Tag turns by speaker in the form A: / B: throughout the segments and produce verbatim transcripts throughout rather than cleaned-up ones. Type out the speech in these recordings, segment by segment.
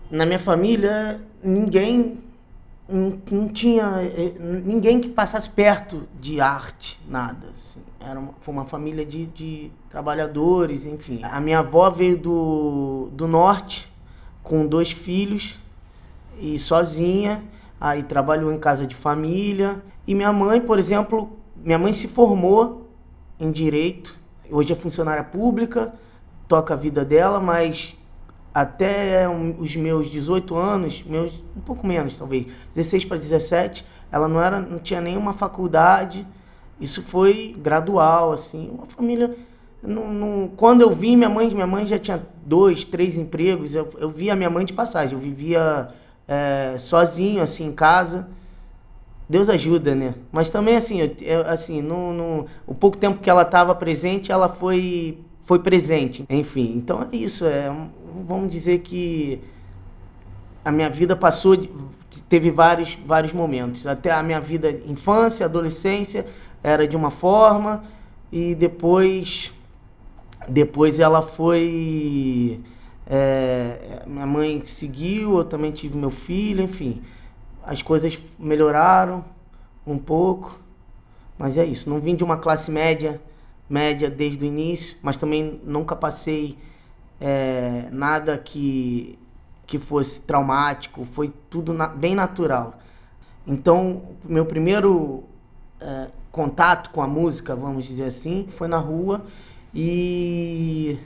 A: Na minha família, ninguém não, não tinha ninguém que passasse perto de arte, nada. Assim. Era uma, foi uma família de, de trabalhadores, enfim. A minha avó veio do, do norte com dois filhos e sozinha, aí trabalhou em casa de família. E minha mãe, por exemplo, minha mãe se formou em direito, hoje é funcionária pública, toca a vida dela, mas até os meus dezoito anos, meus, um pouco menos talvez, dezesseis para dezessete, ela não, era, não tinha nenhuma faculdade, isso foi gradual, assim, uma família... Não, não, quando eu vi minha mãe, minha mãe já tinha dois, três empregos, eu, eu via minha mãe de passagem, eu vivia é, sozinho, assim, em casa. Deus ajuda, né? Mas também, assim, eu, eu, assim no, no, o pouco tempo que ela estava presente, ela foi, foi presente. Enfim, então é isso. É, vamos dizer que a minha vida passou, teve vários, vários momentos. Até a minha vida, infância, adolescência, era de uma forma, e depois, depois ela foi... É, minha mãe seguiu, eu também tive meu filho, enfim... As coisas melhoraram um pouco, mas é isso. Não vim de uma classe média, média desde o início, mas também nunca passei é, nada que, que fosse traumático, foi tudo na, bem natural. Então, meu primeiro é, contato com a música, vamos dizer assim, foi na rua e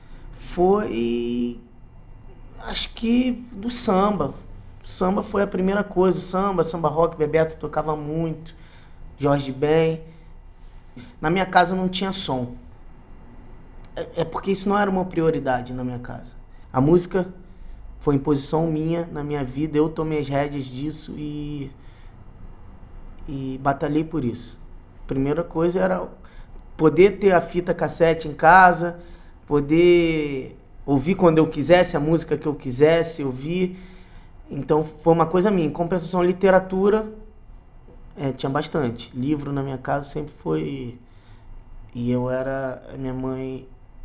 A: foi, acho que, do samba. Samba foi a primeira coisa, samba, samba rock, Bebeto tocava muito, Jorge Ben. Na minha casa não tinha som. É, é porque isso não era uma prioridade na minha casa. A música foi imposição minha na minha vida, eu tomei as rédeas disso e, e batalhei por isso. A primeira coisa era poder ter a fita cassete em casa, poder ouvir quando eu quisesse, a música que eu quisesse ouvir. Então foi uma coisa minha. Em compensação, literatura, é, tinha bastante. Livro na minha casa sempre foi... E eu era... Minha mãe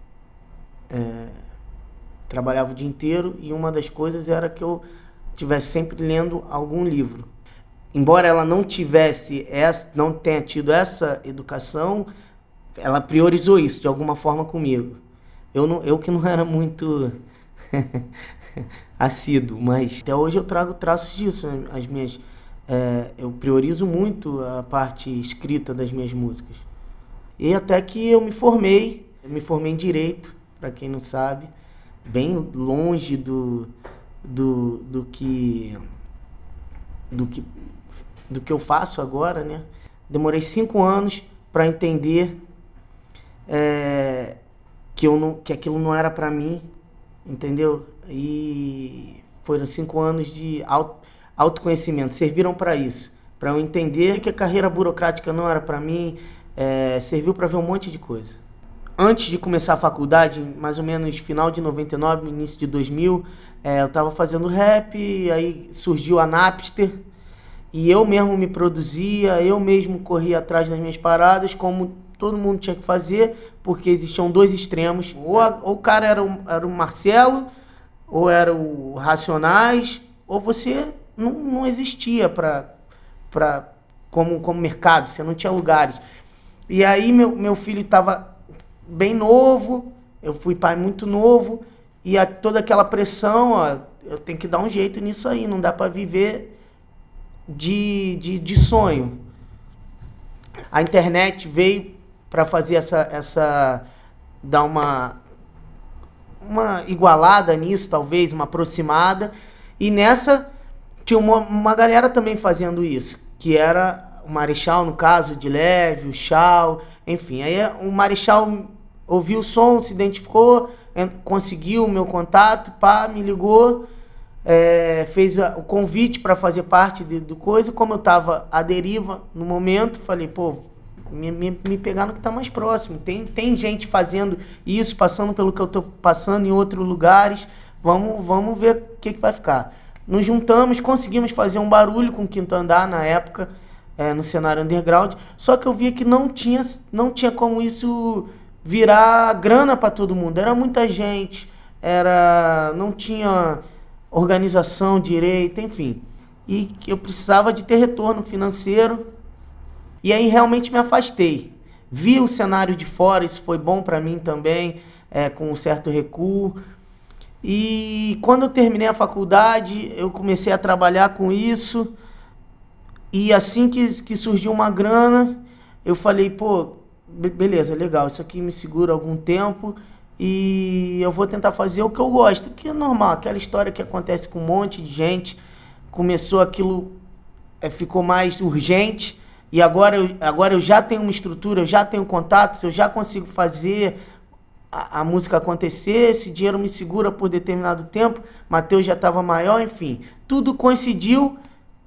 A: é, trabalhava o dia inteiro e uma das coisas era que eu estivesse sempre lendo algum livro. Embora ela não tivesse, essa, não tenha tido essa educação, ela priorizou isso de alguma forma comigo. Eu, não, eu que não era muito... assíduo, mas até hoje eu trago traços disso. As minhas, é, eu priorizo muito a parte escrita das minhas músicas. E até que eu me formei, eu me formei em Direito, para quem não sabe, bem longe do, do, do, que, do, que, do que eu faço agora, né? Demorei cinco anos para entender é, que, eu não, que aquilo não era para mim, entendeu? E foram cinco anos de auto, autoconhecimento, serviram para isso, para eu entender que a carreira burocrática não era para mim, é, serviu para ver um monte de coisa. Antes de começar a faculdade, mais ou menos final de noventa e nove, início de dois mil, é, eu estava fazendo rap, e aí surgiu a Napster, e eu mesmo me produzia, eu mesmo corria atrás das minhas paradas, como todo mundo tinha que fazer, porque existiam dois extremos. Ou, a, ou o cara era o, era o Marcelo, ou era o Racionais, ou você não, não existia pra, pra, como, como mercado, você não tinha lugares. E aí meu, meu filho estava bem novo, eu fui pai muito novo, e a, toda aquela pressão, ó, eu tenho que dar um jeito nisso aí, não dá para viver de, de, de sonho. A internet veio para fazer essa, essa, dar uma, uma igualada nisso, talvez, uma aproximada, e nessa tinha uma, uma galera também fazendo isso, que era o Marechal, no caso, de Leve, o Chau, enfim, aí o Marechal ouviu o som, se identificou, conseguiu o meu contato, pá, me ligou, é, fez a, o convite para fazer parte de, do coisa, como eu estava à deriva no momento, falei, pô, Me, me, me pegar no que está mais próximo. Tem, tem gente fazendo isso, passando pelo que eu estou passando em outros lugares. Vamos, vamos ver o que, que vai ficar. Nos juntamos, conseguimos fazer um barulho com o Quinto Andar na época, é, no cenário underground. Só que eu via que não tinha, não tinha como isso virar grana para todo mundo. Era muita gente, era, não tinha organização, direito, enfim. E que eu precisava de ter retorno financeiro. E aí realmente me afastei. Vi o cenário de fora, isso foi bom para mim também, é, com um certo recuo. E quando eu terminei a faculdade, eu comecei a trabalhar com isso. E assim que, que surgiu uma grana, eu falei, pô, beleza, legal, isso aqui me segura algum tempo e eu vou tentar fazer o que eu gosto, que é normal, aquela história que acontece com um monte de gente. Começou aquilo, é, ficou mais urgente e agora eu, agora eu já tenho uma estrutura, eu já tenho contatos, eu já consigo fazer a, a música acontecer, esse dinheiro me segura por determinado tempo, Matheus já estava maior, enfim, tudo coincidiu.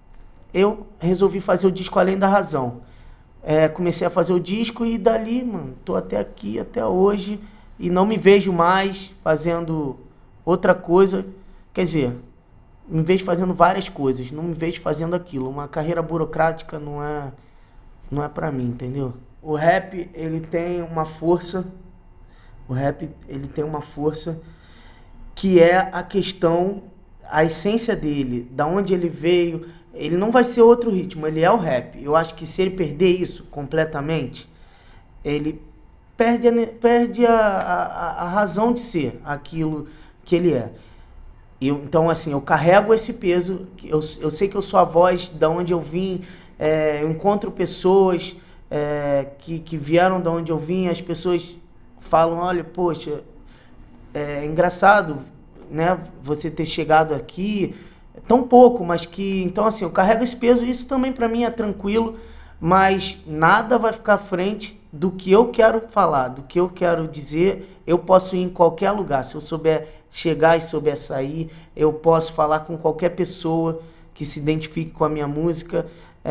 A: Eu resolvi fazer o disco Além da Razão. É, comecei a fazer o disco e dali, mano, tô até aqui, até hoje, e não me vejo mais fazendo outra coisa. Quer dizer, me vejo fazendo várias coisas, não me vejo fazendo aquilo. Uma carreira burocrática não é, não é pra mim, entendeu? O rap, ele tem uma força, o rap, ele tem uma força que é a questão, a essência dele, da onde ele veio. Ele não vai ser outro ritmo, ele é o rap. Eu acho que se ele perder isso completamente, ele perde a, perde a, a, a razão de ser aquilo que ele é. Eu, então, assim, eu carrego esse peso, eu, eu sei que eu sou a voz da onde eu vim, é, eu encontro pessoas é, que, que vieram da onde eu vim, as pessoas falam, olha, poxa, é engraçado, né, você ter chegado aqui, tão pouco, mas que... Então, assim, eu carrego esse peso, isso também pra mim é tranquilo, mas nada vai ficar à frente do que eu quero falar, do que eu quero dizer. Eu posso ir em qualquer lugar, se eu souber chegar e souber sair, eu posso falar com qualquer pessoa que se identifique com a minha música.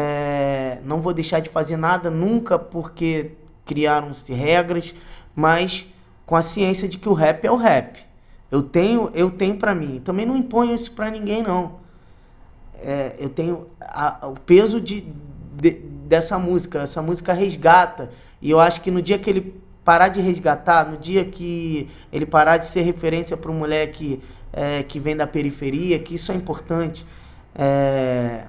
A: É, não vou deixar de fazer nada nunca porque criaram-se regras, mas com a ciência de que o rap é o rap. Eu tenho, eu tenho pra mim. Também não imponho isso pra ninguém, não. É, eu tenho a, o peso de, de, dessa música. Essa música resgata. E eu acho que no dia que ele parar de resgatar, no dia que ele parar de ser referência para um moleque é, que vem da periferia, que isso é importante, é,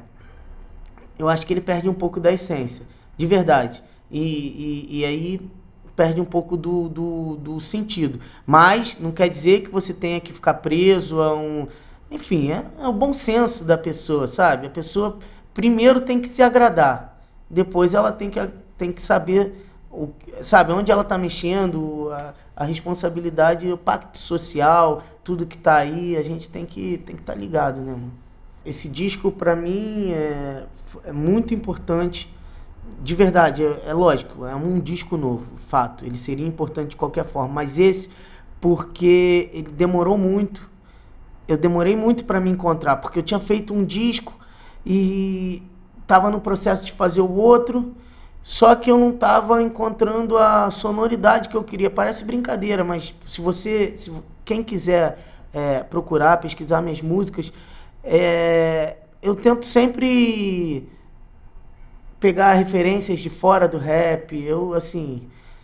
A: eu acho que ele perde um pouco da essência. De verdade. E, e, e aí... perde um pouco do, do, do sentido. Mas não quer dizer que você tenha que ficar preso a um... Enfim, é, é o bom senso da pessoa, sabe? A pessoa primeiro tem que se agradar. Depois ela tem que, tem que saber, o, sabe, onde ela está mexendo, a, a responsabilidade, o pacto social, tudo que está aí, a gente tem que tem que estar tá ligado, né, mano? Esse disco, para mim, é, é muito importante. De verdade, é, é lógico, é um disco novo, fato. Ele seria importante de qualquer forma, mas esse, porque ele demorou muito. Eu demorei muito para me encontrar, porque eu tinha feito um disco e estava no processo de fazer o outro, só que eu não estava encontrando a sonoridade que eu queria. Parece brincadeira, mas se você, se quem quiser é, procurar, pesquisar minhas músicas, é, eu tento sempre pegar referências de fora do rap. Eu, assim,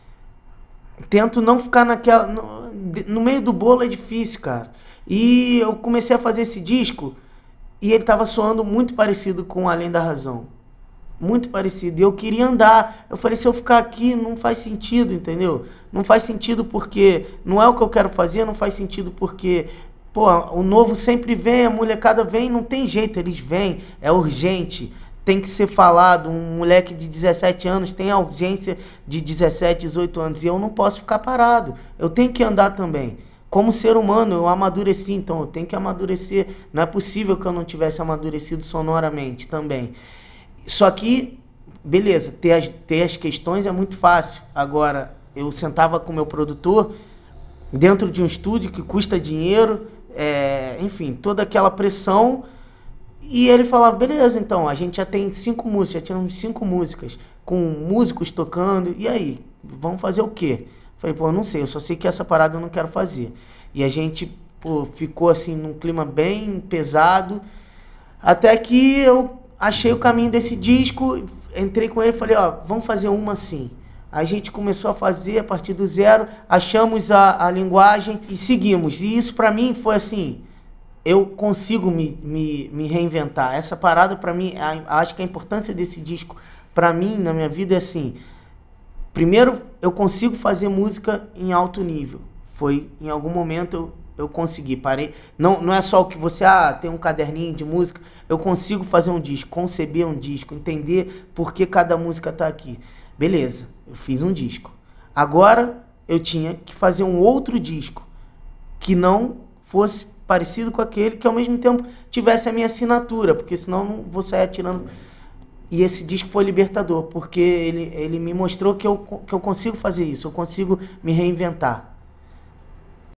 A: tento não ficar naquela... No, no meio do bolo é difícil, cara. E eu comecei a fazer esse disco e ele tava soando muito parecido com Além da Razão. Muito parecido. E eu queria andar. Eu falei, se eu ficar aqui, não faz sentido, entendeu? Não faz sentido porque não é o que eu quero fazer, não faz sentido porque... Pô, o novo sempre vem, a molecada vem, não tem jeito, eles vêm, é urgente. Tem que ser falado, um moleque de dezessete anos tem a urgência de dezessete, dezoito anos, e eu não posso ficar parado, eu tenho que andar também. Como ser humano, eu amadureci, então eu tenho que amadurecer. Não é possível que eu não tivesse amadurecido sonoramente também. Só que, beleza, ter as, ter as questões é muito fácil. Agora, eu sentava com o meu produtor dentro de um estúdio que custa dinheiro, é, enfim, toda aquela pressão. E ele falava, beleza, então, a gente já tem cinco músicas, já tínhamos cinco músicas, com músicos tocando, e aí, vamos fazer o quê? Falei, pô, eu não sei, eu só sei que essa parada eu não quero fazer. E a gente, pô, ficou assim, num clima bem pesado, até que eu achei o caminho desse disco, entrei com ele e falei, ó, vamos fazer uma assim. A gente começou a fazer a partir do zero, achamos a, a linguagem e seguimos. E isso pra mim foi assim... eu consigo me, me, me reinventar. Essa parada, pra mim, a, acho que a importância desse disco, pra mim, na minha vida, é assim... Primeiro, eu consigo fazer música em alto nível. Foi, em algum momento, eu, eu consegui. Parei. Não, não é só o que você... Ah, tem um caderninho de música. Eu consigo fazer um disco, conceber um disco, entender por que cada música tá aqui. Beleza, eu fiz um disco. Agora, eu tinha que fazer um outro disco que não fosse parecido com aquele, que ao mesmo tempo tivesse a minha assinatura, porque senão eu não vou sair atirando. E esse disco foi libertador, porque ele, ele me mostrou que eu, que eu consigo fazer isso, eu consigo me reinventar.